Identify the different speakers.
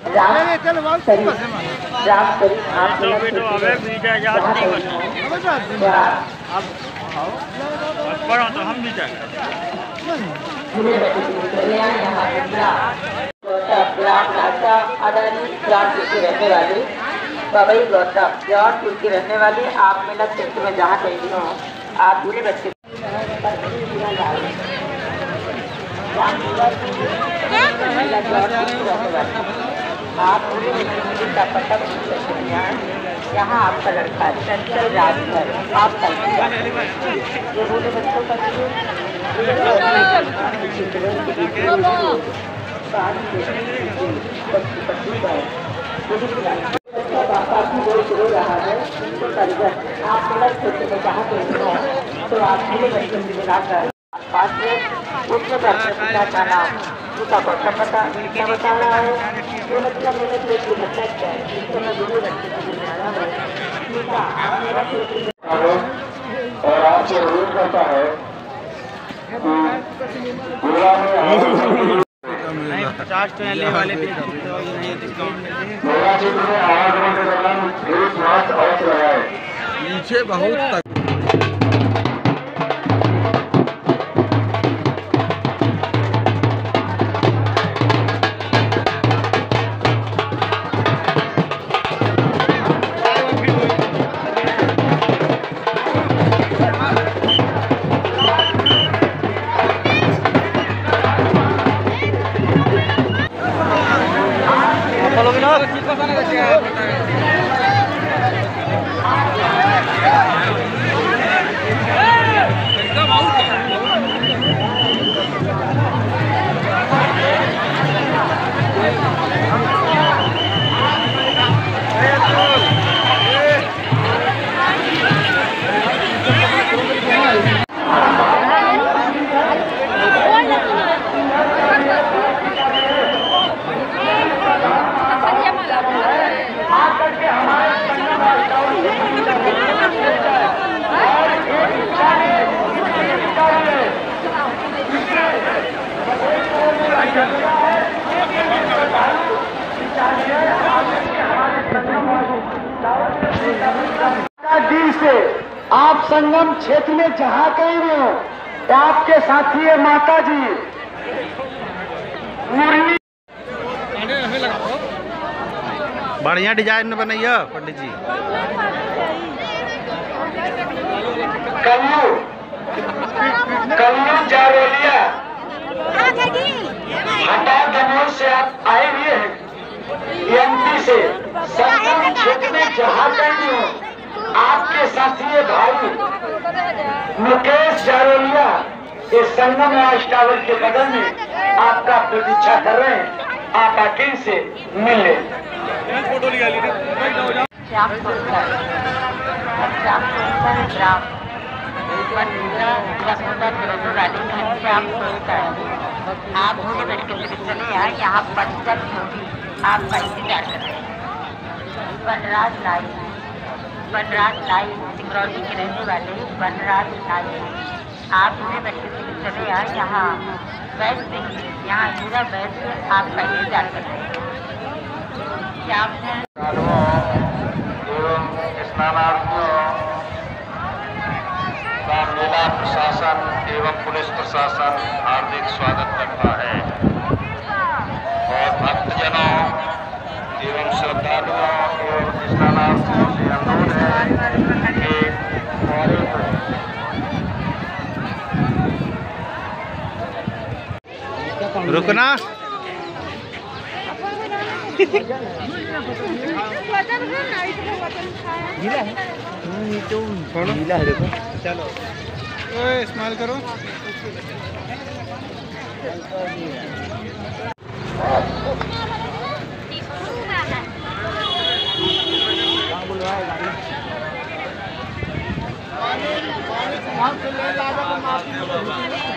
Speaker 1: तो हम भी रहने वाले बाबाई गौतम जौनपुर की रहने वाली आप मेला क्षेत्र में जहाँ कहीं भी हो आप पूरे बच्चे आप पूरे का पता यहाँ आपका लड़का चंचल राजभर आप ये पूरे बच्चों का काफी जोर शुरू रहा है आप मेरा क्षेत्र में जहाँ तो आप पूरे बच्चों से मिलाकर पास में उसमें पिता का नाम उसका गौतम बता रहा है ये बच्चा मेरे पेट की घटना है जिसको मैं दोनों बच्चे को बुलाया है और आपसे अनुरोध करता है
Speaker 2: नहीं 50 तो ले वाले भी डिस्काउंट
Speaker 3: पीछे बहुत
Speaker 4: से आप संगम क्षेत्र में जहाँ कहीं भी हो आपके साथी है माता जी मुरली
Speaker 3: बढ़िया डिजाइन बनैया पंडित जी
Speaker 4: कल्लू जारोलिया हटा दमोह से आप आए हुए हैं एमपी से संगम क्षेत्र में जहाँ कहीं हो आपके साथी भाई मुकेश जारोलिया इस संगम राज टावर के बगल में आपका प्रतीक्षा कर रहे हैं आप आके से मिल लें।
Speaker 1: आप भोले बच्चों से चले आए यहाँ पंचम होगी आपका इंतजार कर रहे हैं। वनराज लाई सिंगरौली के रहने वाले वनराज लाई आप भोले बच्चों से चले आए यहाँ बैठ से यहाँ पूरा बैठ से आपका इंतजार कर रहे हैं।
Speaker 4: एवं स्नानार्थियों का मेला प्रशासन एवं पुलिस प्रशासन हार्दिक स्वागत करता है और भक्तजनों एवं श्रद्धालुओं एवं स्नानार्थियों से अनुरोध है कि
Speaker 3: रुकना
Speaker 2: गीला है देखो चलो इस्तेमाल करो
Speaker 4: माफी